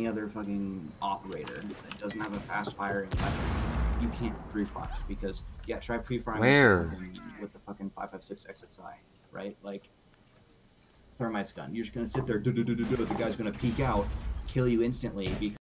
other fucking operator that doesn't have a fast firing weapon, you can't pre-fire because try pre-firing with the fucking 5.56 XXI, right? Like Thermite's gun. You're just gonna sit there, the guy's gonna peek out, kill you instantly because